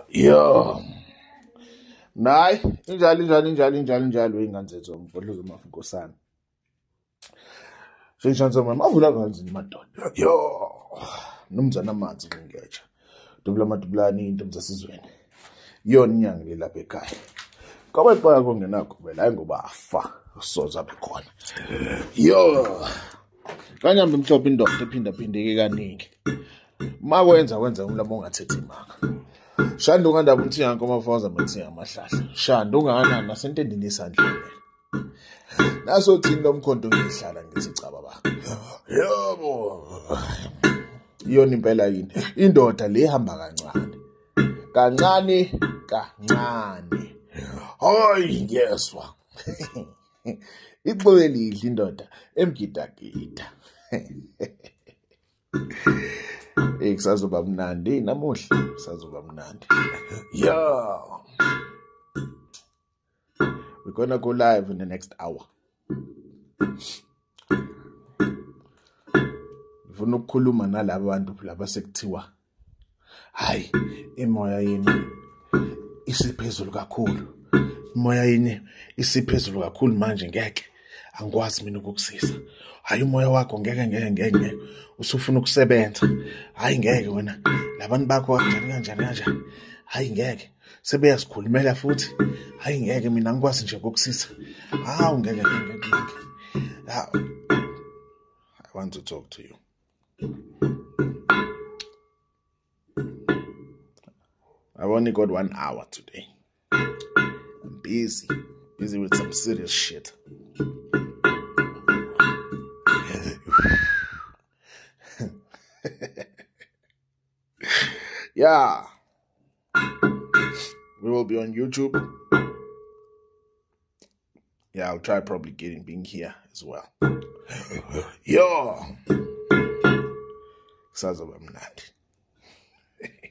Yo. Nayi, injalo wey'ngane zethu umgodlozi mafu Nkosana. Shentshanisa mama avula kanzini madoda. Yo. Nomzana amanzi ngingeja. Dubula madubulani into mzasizweni. Yona inyanga le lapha ekhaya. Ngoba iphaya kongenakho vela hayi ngoba afa soza bekhona. Yo. Kanyambe mhlophe indoda ephindaphindeke kaningi. Makwenza umlamo ongathethi imanga. Shanda ungandaba umthi yanko mafaza mathi amahlahla. Shanda ungakanani nasentendini esandleni. Naso thini lomkhonto ngihlala ngithi cha baba. Yebo. Iyona impela yini. Indoda le ihamba kancane. Kancane. Hayi ngiyeswa. Ixowe lidla indoda emgidagida. Kusazoba mnandi namuhla kusazoba mnandi. Yeah. We're gonna go live in the next hour. Ngifuna ukukhuluma nalabo bantu laba sekuthiwa hayi imoya yini isiphezulu kakhulu. Imoya yini isiphezulu kakhulu manje ngeke angikwazi mina ukukusiza. Hayi umoya wakho ngeke usufuna ukusebenza. Hayi ngeke wena labantu bakho kanjani. Hayi ngeke sebeyasikhulumela futhi. Hayi ngeke mina ngikwazi nje ukukusiza. Hawu ngeke. I want to talk to you. I've only got 1 hour today. I'm busy with some serious shit. Yeah. We will be on YouTube. Yeah, I'll try probably being here as well. Yo. Kusazoba mnandi.